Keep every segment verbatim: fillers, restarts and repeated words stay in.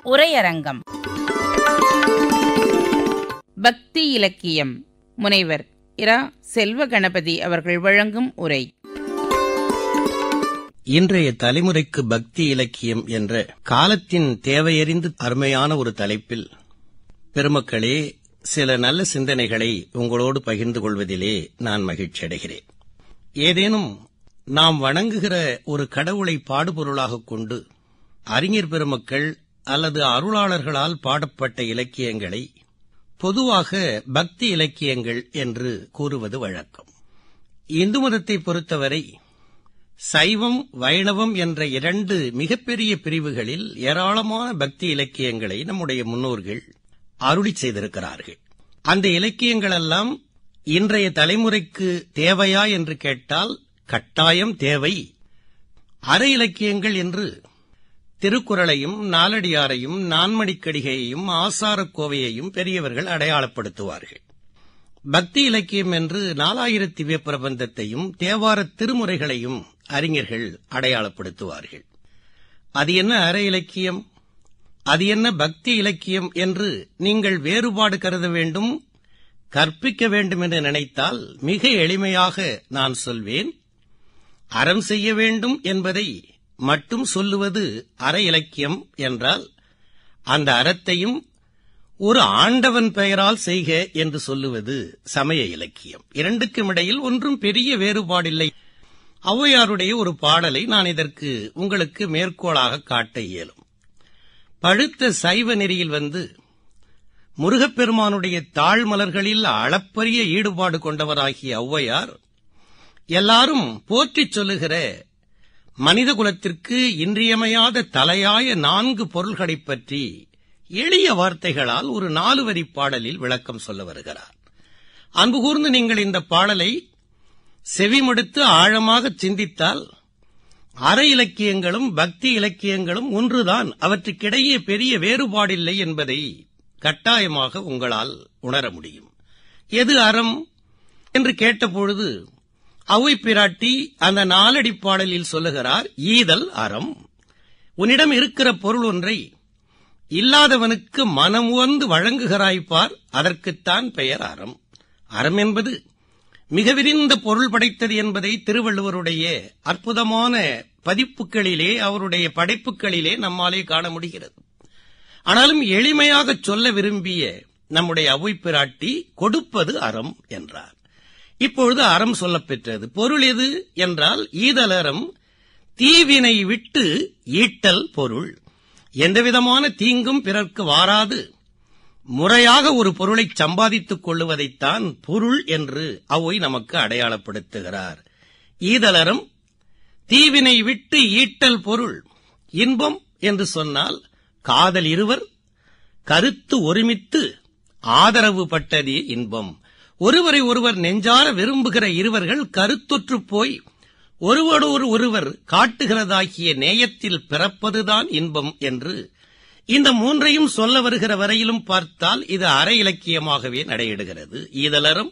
உரையரங்கம். பக்தி இலக்கியம் முனைவர் இரா செல்வ கணபதி அவர்கள் வழங்கும் உரை. இன்றைய தலைமுறைக்கு பக்தி இலக்கியம் என்ற காலத்தின் தேவையறிந்து அருமையான ஒரு தலைப்பில் பெருமக்களே சில நல்ல சிந்தனைகளை உங்களோடு பகிர்ந்து கொள்வதிலே நான் மகிழ்ச்சி அடைகிறேன். ஏதேனும் நாம் வணங்குகிற ஒரு கடவுளை பாடுபொருளாக கொண்டு அறிஞர் பெருமக்கள் அல்லது அருளாளர்களால் பாடப்பட்ட இலக்கியங்களை பொதுவாக பக்தி இலக்கியங்கள் என்று கூறுவது வழக்கம். இந்து மதத்தை பொறுத்தவரை சைவம் வைணவம் என்ற இரண்டு மிகப்பெரிய பிரிவுகளில் ஏராளமான பக்தி இலக்கியங்களை நம்முடைய முன்னோர்கள் அருளி செய்திருக்கிறார்கள். அந்த இலக்கியங்களெல்லாம் இன்றைய தலைமுறைக்கு தேவையா என்று கேட்டால் கட்டாயம் தேவை. அற இலக்கியங்கள் என்று திருக்குறளையும் நாலடியாரையும் நான்மணிக்கடிகையையும் ஆசாரக்கோவையையும் பெரியவர்கள் அடையாளப்படுத்துவார்கள். பக்தி இலக்கியம் என்று நாலாயிர திவ்ய பிரபந்தத்தையும் தேவார திருமுறைகளையும் அறிஞர்கள் அடையாளப்படுத்துவார்கள். அது என்ன அற இலக்கியம், அது என்ன பக்தி இலக்கியம் என்று நீங்கள் வேறுபாடு கருத வேண்டும், கற்பிக்க வேண்டும் என்று நினைத்தால் மிக எளிமையாக நான் சொல்வேன். அறம் செய்ய வேண்டும் என்பதை மட்டும் சொல்லுவது அற இலக்கியம் என்றால், அந்த அறத்தையும் ஒரு ஆண்டவன் பெயரால் செய்க என்று சொல்லுவது சமய இலக்கியம். இரண்டுக்கும் இடையில் ஒன்றும் பெரிய வேறுபாடில்லை. ஔவையாருடைய ஒரு பாடலை நான் இதற்கு உங்களுக்கு மேற்கோளாக காட்ட இயலும். பழுத்த சைவ நெறியில் வந்து முருகப்பெருமானுடைய தாழ்மலர்களில் அளப்பரிய ஈடுபாடு கொண்டவராகிய ஔவையார் எல்லாரும் போற்றிச் சொல்லுகிற மனித குலத்திற்கு இன்றியமையாத தலையாய நான்கு பொருள்களைப் பற்றி எளிய வார்த்தைகளால் ஒரு நாலு வரி பாடலில் விளக்கம் சொல்ல வருகிறார். அன்பு கூர்ந்து நீங்கள் இந்த பாடலை செவிமடுத்து ஆழமாக சிந்தித்தால் அற இலக்கியங்களும் பக்தி இலக்கியங்களும் ஒன்றுதான், அவற்றுக்கிடையே பெரிய வேறுபாடில்லை என்பதை கட்டாயமாக உங்களால் உணர முடியும். எது அறம் என்று கேட்டபொழுது ஔவை பிராட்டி அந்த நாலடி பாடலில் சொல்லுகிறார், ஈதல் அறம். உன்னிடம் இருக்கிற பொருள் ஒன்றை இல்லாதவனுக்கு மனமுவந்து வழங்குகிறாய்ப்பார், அதற்குத்தான் பெயர் அறம். அறம் என்பது மிக விரிந்த பொருள் படைத்தது என்பதை திருவள்ளுவருடைய அற்புதமான பதிப்புகளிலே, அவருடைய படைப்புகளிலே நம்மாலே காண முடிகிறது. ஆனாலும் எளிமையாக சொல்ல விரும்பிய நம்முடைய ஔவை பிராட்டி கொடுப்பது அறம் என்றார். இப்பொழுது அறம் சொல்லப்பெற்றது. பொருள் எது என்றால் ஈதல் அறம், தீவினை விட்டு ஈட்டல் பொருள். எந்தவிதமான தீங்கும் பிறர்க்கு வாராது முறையாக ஒரு பொருளை சம்பாதித்துக் கொள்ளுவதைத்தான் பொருள் என்று ஔவை நமக்கு அடையாளப்படுத்துகிறார். ஈதலறம், தீவினை விட்டு ஈட்டல் பொருள். இன்பம் என்று சொன்னால் காதல் இருவர் கருத்து ஒருமித்து ஆதரவு பட்டதே இன்பம். ஒருவரை ஒருவர் நெஞ்சார விரும்புகிற இருவர்கள் கருத்தொற்று போய் ஒருவரோடு ஒருவர் காட்டுகிறதாகிய நேயத்தில் பிறப்பதுதான் இன்பம் என்று இந்த மூன்றையும் சொல்ல வருகிற வரையிலும் பார்த்தால் இது அற இலக்கியமாகவே நடையிடுகிறது. ஈதலறம்,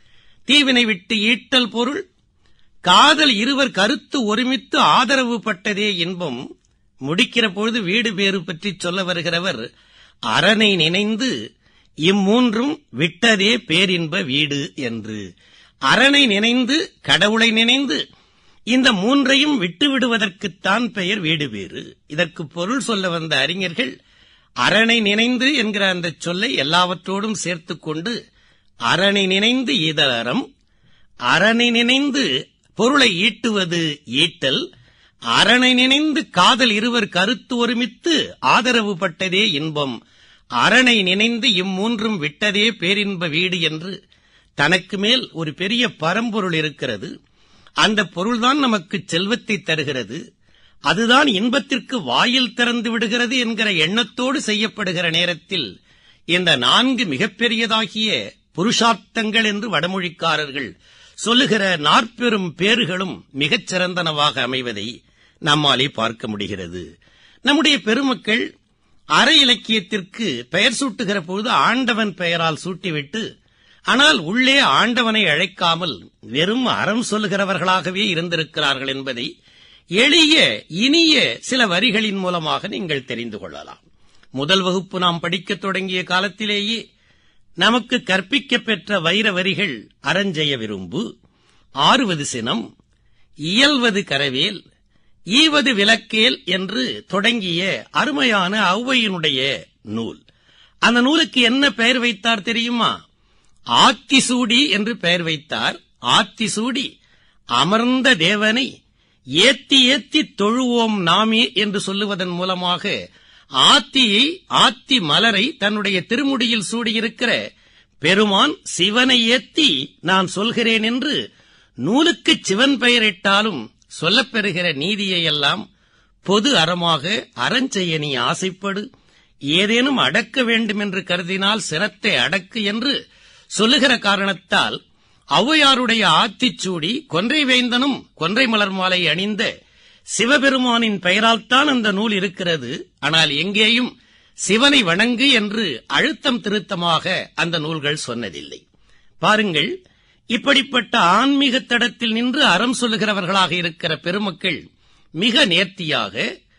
தீவினை விட்டு ஈட்டல் பொருள், காதல் இருவர் கருத்து ஒருமித்து ஆதரவு பட்டதே இன்பம். முடிக்கிற பொழுது வீடு பேறு பற்றி சொல்ல வருகிறவர் அரணை நினைந்து இம்மூன்றும் விட்டதே பேரின்ப வீடு என்று. அரணை நினைந்து, கடவுளை நினைந்து இந்த மூன்றையும் விட்டுவிடுவதற்குத்தான் பெயர் வீடு பேறு. இதற்கு பொருள் சொல்ல வந்த அறிஞர்கள் அரணை நினைந்து என்கிற அந்த சொல்லை எல்லாவற்றோடும் சேர்த்துக் கொண்டு அரணை நினைந்து ஈதல் அறம், அரணை நினைந்து பொருளை ஈட்டுவது ஈட்டல், அரணை நினைந்து காதல் இருவர் கருத்து ஒருமித்து ஆதரவு பட்டதே இன்பம், அரணை நினைந்து இம்மூன்றும் விட்டதே பேரின்ப வீடு என்று தனக்கு மேல் ஒரு பெரிய பரம்பொருள் இருக்கிறது. அந்த பொருள்தான் நமக்கு செல்வத்தை தருகிறது, அதுதான் இன்பத்திற்கு வாயில் திறந்து விடுகிறது என்கிற எண்ணத்தோடு செய்யப்படுகிற நேரத்தில் இந்த நான்கு மிகப்பெரியதாகிய புருஷார்த்தங்கள் என்று வடமொழிக்காரர்கள் சொல்லுகிற நாற்பெரும் பேறுகளும் மிகச் சிறந்தனவாக அமைவதை நம்மாலே பார்க்க முடிகிறது. நம்முடைய பெருமக்கள் அற இலக்கியத்திற்கு பெயர் சூட்டுகிற பொழுது ஆண்டவன் பெயரால் சூட்டிவிட்டு, ஆனால் உள்ளே ஆண்டவனை அழைக்காமல் வெறும் அறம் சொல்லுகிறவர்களாகவே இருந்திருக்கிறார்கள் என்பதை எளிய இனிய சில வரிகளின் மூலமாக நீங்கள் தெரிந்து கொள்ளலாம். முதல் வகுப்பு நாம் படிக்கத் தொடங்கிய காலத்திலேயே நமக்கு கற்பிக்கப் பெற்ற வைர வரிகள் அறஞ்செய்ய விரும்பு, ஆறுவது சினம், இயல்வது கரவேல், ஈவது விளக்கேல் என்று தொடங்கிய அருமையான ஔவையினுடைய நூல். அந்த நூலுக்கு என்ன பெயர் வைத்தார் தெரியுமா? ஆத்திசூடி என்று பெயர் வைத்தார். ஆத்திசூடி அமர்ந்த தேவனை ஏத்தி ஏத்தி தொழுவோம் நாமே என்று சொல்லுவதன் மூலமாக ஆத்தியை, ஆத்தி மலரை தன்னுடைய திருமுடியில் சூடியிருக்கிற பெருமான் சிவனை ஏத்தி நான் சொல்கிறேன் என்று நூலுக்கு சிவன் பெயரிட்டாலும் சொல்லப்பெறுகிற நீதியையெல்லாம் பொது அறமாக அறஞ்செய்ய நீ ஆசைப்படு, ஏதேனும் அடக்க வேண்டும் என்று கருதினால் சிரத்தை அடக்கு என்று சொல்லுகிற காரணத்தால் ஔவையாருடைய ஆத்திச்சூடி கொன்றை வேந்தனும் கொன்றை மலர் மாலை அணிந்த சிவபெருமானின் பெயரால்தான் அந்த நூல் இருக்கிறது. ஆனால் எங்கேயும் சிவனை வணங்கு என்று அழுத்தம் திருத்தமாக அந்த நூல்கள் சொன்னதில்லை. பாருங்கள், இப்படிப்பட்ட ஆன்மீக தடத்தில் நின்று அறம் சொல்லுகிறவர்களாக இருக்கிற பெருமக்கள் மிக நேர்த்தியாக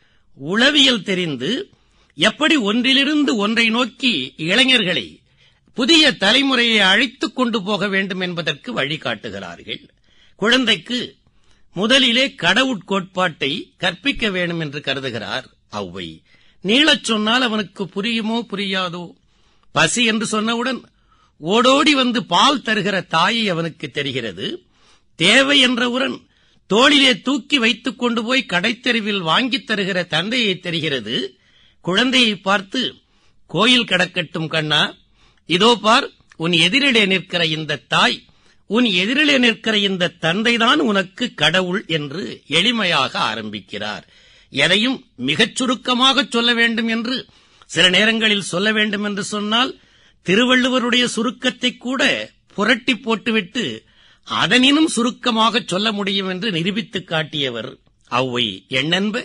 உளவியல் தெரிந்து எப்படி ஒன்றிலிருந்து ஒன்றை நோக்கி இளைஞர்களை, புதிய தலைமுறையை அழைத்துக் கொண்டு போக வேண்டும் என்பதற்கு வழிகாட்டுகிறார்கள். குழந்தைக்கு முதலிலே கடவுட்கோட்பாட்டை கற்பிக்க வேண்டும் என்று கருதுகிறார் ஔவை. நீளச் சொன்னால் அவனுக்கு புரியுமோ புரியாதோ? பசி என்று சொன்னவுடன் ஓடோடி வந்து பால் தருகிற தாயை அவனுக்கு தெரிகிறது. தேவை என்றவுடன் தோளிலே தூக்கி வைத்துக் கொண்டு போய் கடைத்தெருவில் வாங்கித் தருகிற தந்தையை தெரிகிறது. குழந்தையை பார்த்து, கோயில் கடக்கட்டும் கண்ணா, இதோ பார், உன் எதிரிலே நிற்கிற இந்த தாய், உன் எதிரிலே நிற்கிற இந்த தந்தைதான் உனக்கு கடவுள் என்று எளிமையாக ஆரம்பிக்கிறார். எதையும் மிகச் சுருக்கமாக சொல்ல வேண்டும் என்று சில நேரங்களில் சொல்ல வேண்டும் என்று சொன்னால் திருவள்ளுவருடைய சுருக்கத்தை கூட புரட்டி போட்டுவிட்டு அதனினும் சுருக்கமாக சொல்ல முடியும் என்று நிரூபித்துக் காட்டியவர் ஔவை. எண்ணென்ப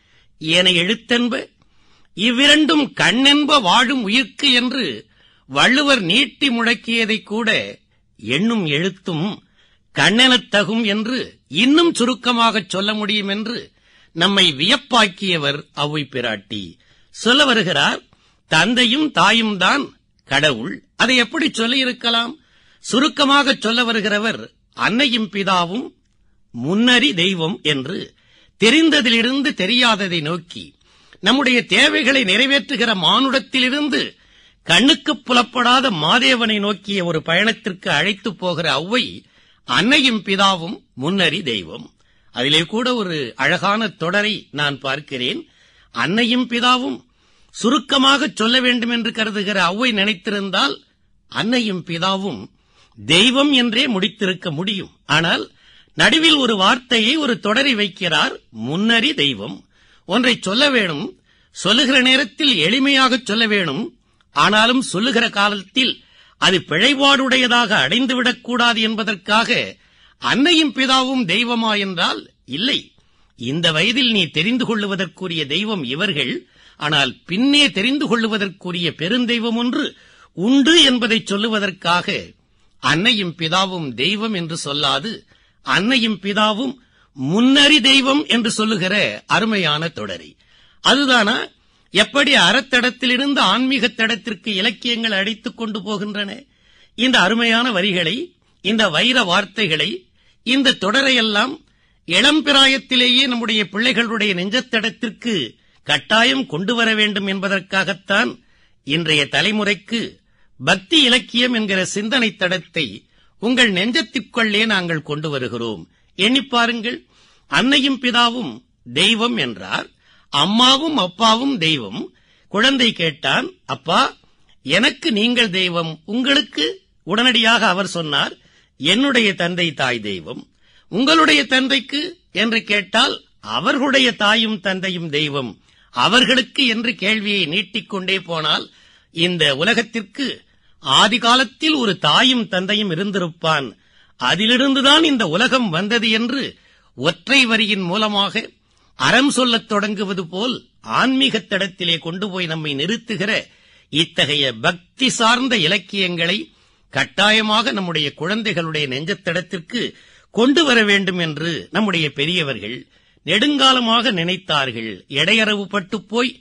ஏனை எழுத்தென்ப இவ்விரண்டும் கண்ணென்ப வாழும் உயிர்க்கு என்று வள்ளுவர் நீட்டி முழக்கியதை கூட எண்ணும் எழுத்தும் கண்ணெனத் தகும் என்று இன்னும் சுருக்கமாக சொல்ல முடியும் என்று நம்மை வியப்பாக்கியவர் ஔவை பிராட்டி. சொல்ல வருகிறார், தந்தையும் தாயும் தான் கடவுள். அதை எப்படி சொல்லியிருக்கலாம்? சுருக்கமாக சொல்ல வருகிறவர் அன்னையும் பிதாவும் முன்னறி தெய்வம் என்று தெரிந்ததிலிருந்து தெரியாததை நோக்கி நம்முடைய தேவைகளை நிறைவேற்றுகிற மானுடத்திலிருந்து கண்ணுக்கு புலப்படாத மாதேவனை நோக்கிய ஒரு பயணத்திற்கு அழைத்து போகிற ஔவை அன்னையும் பிதாவும் முன்னறி தெய்வம். அதிலே கூட ஒரு அழகான தொடரை நான் பார்க்கிறேன். அன்னையும் பிதாவும் சுருக்கமாக சொல்ல வேண்டும் என்று கருதுகிற ஔவை நினைத்திருந்தால் அன்னையும் பிதாவும் தெய்வம் என்றே முடித்திருக்க முடியும். ஆனால் நடுவில் ஒரு வார்த்தையை, ஒரு தொடரை வைக்கிறார், முன்னறி தெய்வம். ஒன்றை சொல்ல வேணும், சொல்லுகிற நேரத்தில் எளிமையாக சொல்ல வேணும். ஆனாலும் சொல்லுகிற காலத்தில் அது பிழைபாடுடையதாக அடைந்துவிடக்கூடாது என்பதற்காக அன்னையும் பிதாவும் தெய்வமா என்றால் இல்லை. இந்த வயதில் நீ தெரிந்து கொள்ளுவதற்குரிய தெய்வம் இவர்கள், ஆனால் பின்னே தெரிந்து கொள்ளுவதற்குரிய பெருந்தெய்வம் ஒன்று உண்டு என்பதை சொல்லுவதற்காக அன்னையும் பிதாவும் தெய்வம் என்று சொல்லாது அன்னையும் பிதாவும் முன்னறி தெய்வம் என்று சொல்லுகிற அருமையான தொடரை. அதுதானா எப்படி அறத்தடத்திலிருந்து ஆன்மீக தடத்திற்கு இலக்கியங்கள் அழைத்துக் கொண்டு போகின்றன? இந்த அருமையான வரிகளை, இந்த வைர வார்த்தைகளை, இந்த தொடரையெல்லாம் இளம்பிராயத்திலேயே நம்முடைய பிள்ளைகளுடைய நெஞ்சத்தடத்திற்கு கட்டாயம் கொண்டு வர வேண்டும் என்பதற்காகத்தான் இன்றைய தலைமுறைக்கு பக்தி இலக்கியம் என்கிற சிந்தனை தடத்தை உங்கள் நெஞ்சத்திற்குள்ளே நாங்கள் கொண்டு வருகிறோம். எண்ணிப்பாருங்கள், அன்னையும் பிதாவும் தெய்வம் என்றார், அம்மாவும் அப்பாவும் தெய்வம். குழந்தை கேட்டான், அப்பா எனக்கு நீங்கள் தெய்வம், உங்களுக்கு? உடனடியாக அவர் சொன்னார், என்னுடைய தந்தை தாய் தெய்வம். உங்களுடைய தந்தைக்கு என்று கேட்டால் அவர்களுடைய தாயும் தந்தையும் தெய்வம். அவர்களுக்கு என்று கேள்வியை நீட்டிக்கொண்டே போனால் இந்த உலகத்திற்கு ஆதி காலத்தில் ஒரு தாயும் தந்தையும் இருந்திருப்பான், அதிலிருந்துதான் இந்த உலகம் வந்தது என்று ஒற்றை வரியின் மூலமாக அறம் சொல்லத் தொடங்குவது போல் ஆன்மீக தடத்திலே கொண்டு போய் நம்மை நிறுத்துகிற இத்தகைய பக்தி சார்ந்த இலக்கியங்களை கட்டாயமாக நம்முடைய குழந்தைகளுடைய நெஞ்சத்தடத்திற்கு கொண்டு வர வேண்டும் என்று நம்முடைய பெரியவர்கள் நெடுங்காலமாக நினைத்தார்கள். எடையறவு பட்டு போய்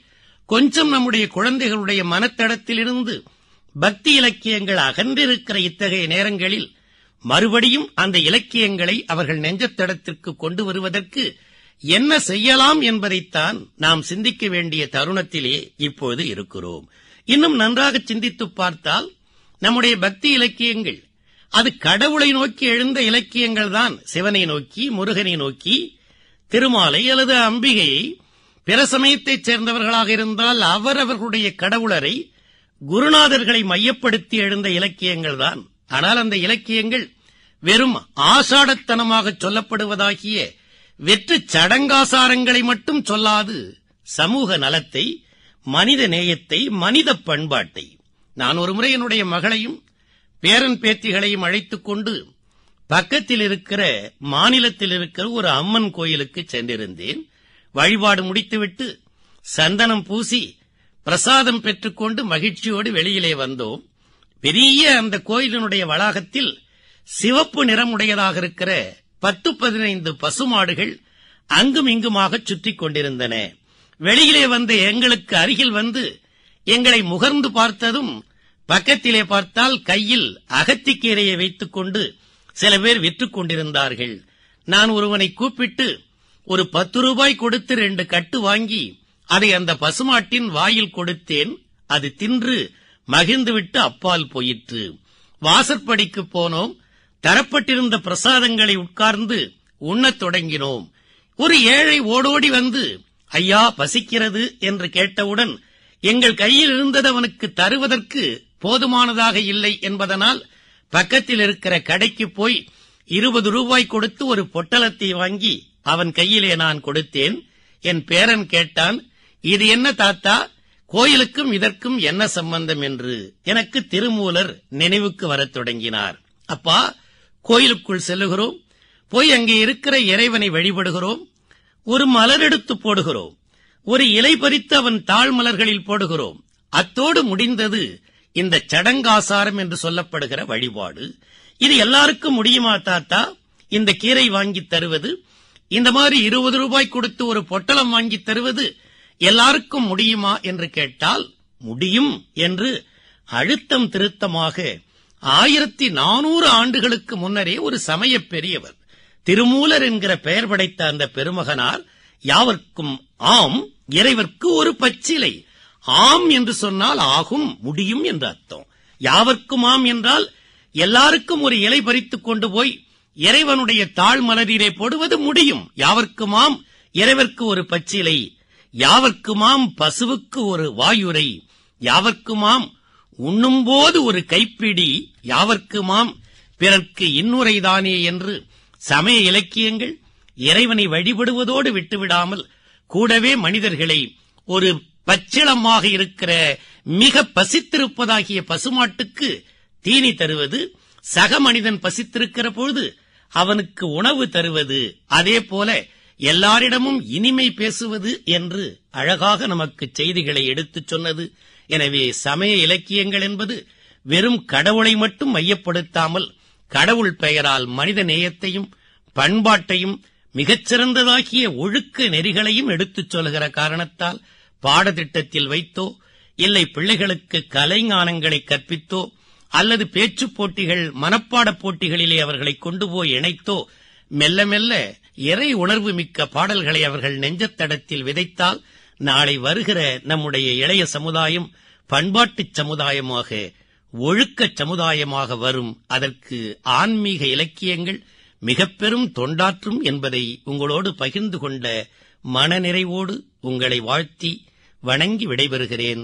கொஞ்சம் நம்முடைய குழந்தைகளுடைய மனத்தடத்திலிருந்து பக்தி இலக்கியங்கள் அகன்றிருக்கிற இத்தகைய நேரங்களில் மறுபடியும் அந்த இலக்கியங்களை அவர்கள் நெஞ்சத்தடத்திற்கு கொண்டு வருவதற்கு என்ன செய்யலாம் என்பதைத்தான் நாம் சிந்திக்க வேண்டிய தருணத்திலே இப்போது இருக்கிறோம். இன்னும் நன்றாக சிந்தித்துப் பார்த்தால் நம்முடைய பக்தி இலக்கியங்கள் அது கடவுளை நோக்கி எழுந்த இலக்கியங்கள் தான். சிவனை நோக்கி, முருகனை நோக்கி, திருமாலை அல்லது அம்பிகையை, பிற சமயத்தைச் சேர்ந்தவர்களாக இருந்தால் அவரவர்களுடைய கடவுளரை, குருநாதர்களை மையப்படுத்தி எழுந்த இலக்கியங்கள் தான். ஆனால் அந்த இலக்கியங்கள் வெறும் ஆசாடத்தனமாக சொல்லப்படுவதாகிய வெற்று சடங்காசாரங்களை மட்டும் சொல்லாது சமூக நலத்தை, மனித நேயத்தை, மனித பண்பாட்டை. நான் ஒருமுறை என்னுடைய மகளையும் பேரன் பேத்திகளையும் அழைத்துக் கொண்டு பக்கத்தில் இருக்கிற மாநிலத்தில் இருக்கிற ஒரு அம்மன் கோயிலுக்கு சென்றிருந்தேன். வழிபாடு முடித்துவிட்டு சந்தனம் பூசி பிரசாதம் பெற்றுக்கொண்டு மகிழ்ச்சியோடு வெளியிலே வந்தோம். பெரிய அந்த கோயிலினுடைய வளாகத்தில் சிவப்பு நிறமுடையதாக இருக்கிற பத்து பதினைந்து பசுமாடுகள் அங்கும் இங்குமாக சுற்றிக் கொண்டிருந்தன. வெளியிலே வந்து எங்களுக்கு அருகில் வந்து எங்களை முகர்ந்து பார்த்ததும் பக்கத்திலே பார்த்தால் கையில் அகத்திக்கீரையை வைத்துக் கொண்டு சில பேர் விற்றுக் கொண்டிருந்தார்கள். நான் ஒருவனை கூப்பிட்டு ஒரு பத்து ரூபாய் கொடுத்து ரெண்டு கட்டு வாங்கி அதை அந்த பசுமாட்டின் வாயில் கொடுத்தேன். அது தின்று மகிழ்ந்துவிட்டு அப்பால் போயிற்று. வாசற்படிக்கு போனோம். தரப்பட்டிருந்த பிரசாதங்களை உட்கார்ந்து உண்ணத் தொடங்கினோம். ஒரு ஏழை ஓடோடி வந்து, ஐயா பசிக்கிறது என்று கேட்டவுடன் எங்கள் கையில் இருந்தது அவனுக்கு தருவதற்கு போதுமானதாக இல்லை என்பதனால் பக்கத்தில் இருக்கிற கடைக்கு போய் இருபது ரூபாய் கொடுத்து ஒரு பொட்டலத்தை வாங்கி அவன் கையிலே நான் கொடுத்தேன். என் பேரன் கேட்டான், இது என்ன தாத்தா, கோயிலுக்கும் இதற்கும் என்ன சம்பந்தம் என்று. எனக்கு திருமூலர் நினைவுக்கு வரத் தொடங்கினார். அப்பா, கோயிலுக்குள் செல்லுகிறோம், போய் அங்கே இருக்கிற இறைவனை வழிபடுகிறோம், ஒரு மலர் எடுத்து போடுகிறோம், ஒரு இலை பறித்து அவன் தாழ் மலர்களில் போடுகிறோம். அத்தோடு முடிந்தது இந்த சடங்காசாரம் என்று சொல்லப்படுகிற வழிபாடு. இது எல்லாருக்கும் முடியுமா தாத்தா? இந்த கீரை வாங்கி தருவது, இந்த மாதிரி இருபது ரூபாய் கொடுத்து ஒரு பொட்டலம் வாங்கி தருவது எல்லாருக்கும் முடியுமா என்று கேட்டால் முடியும் என்று அழுத்தம் திருத்தமாக ஆயிரத்தி நானூறு ஆண்டுகளுக்கு முன்னரே ஒரு சமய பெரியவர் திருமூலர் என்கிற பெயர் படைத்த அந்த பெருமகனார் யாவர்க்கும் ஆம், இறைவர்க்கு ஒரு பச்சிலை. ஆம் என்று சொன்னால் ஆகும், முடியும் என்று அர்த்தம். யாவர்க்கும் ஆம் என்றால் எல்லாருக்கும் ஒரு இலை பறித்துக் கொண்டு போய் இறைவனுடைய தாழ் மலரிலே போடுவது முடியும். யாவர்க்குமாம் இறைவர்க்கு ஒரு பச்சிலை, யாவர்க்குமாம் பசுவுக்கு ஒரு வாயுரை, யாவர்க்குமாம் உண்ணும்போது ஒரு கைப்பிடி, யாவர்க்குமாம் பிறர்க்கு இன்னுரைதானே என்று சமய இலக்கியங்கள் இறைவனை வழிபடுவதோடு விட்டுவிடாமல் கூடவே மனிதர்களை ஒரு பச்சிளமாக இருக்கிற மிக பசித்திருப்பதாகிய பசுமாட்டுக்கு தீனி தருவது, சக மனிதன் பசித்திருக்கிற பொழுது அவனுக்கு உணவு தருவது, அதே போல எல்லாரிடமும் இனிமை பேசுவது என்று அழகாக நமக்கு செய்திகளை எடுத்துச் சொன்னது. எனவே சமய இலக்கியங்கள் என்பது வெறும் கடவுளை மட்டும் மையப்படுத்தாமல் கடவுள் பெயரால் மனித நேயத்தையும் பண்பாட்டையும் மிகச்சிறந்ததாகிய ஒழுக்க நெறிகளையும் எடுத்துச் சொல்கிற காரணத்தால் பாடத்திட்டத்தில் வைத்தோ இல்லை பிள்ளைகளுக்கு கலைஞானங்களை கற்பித்தோ அல்லது பேச்சுப் போட்டிகள், மனப்பாடப் போட்டிகளிலே அவர்களை கொண்டு போய் இணைத்தோ மெல்ல மெல்ல இறை உணர்வு மிக்க பாடல்களை அவர்கள் நெஞ்சத்தடத்தில் விதைத்தால் நாளை வருகிற நம்முடைய இளைய சமுதாயம் பண்பாட்டுச் சமுதாயமாக, ஒழுக்கச் சமுதாயமாக வரும். அதற்கு ஆன்மீக இலக்கியங்கள் மிக பெரும் தொண்டாற்றும் என்பதை உங்களோடு பகிர்ந்து கொண்ட மனநிறைவோடு உங்களை வாழ்த்தி வணங்கி விடைபெறுகிறேன்.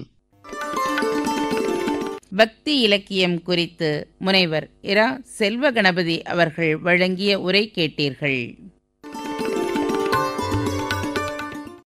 பக்தி இலக்கியம் குறித்து முனைவர் இரா செல்வ கணபதி அவர்கள் வழங்கிய உரை கேட்டீர்கள்.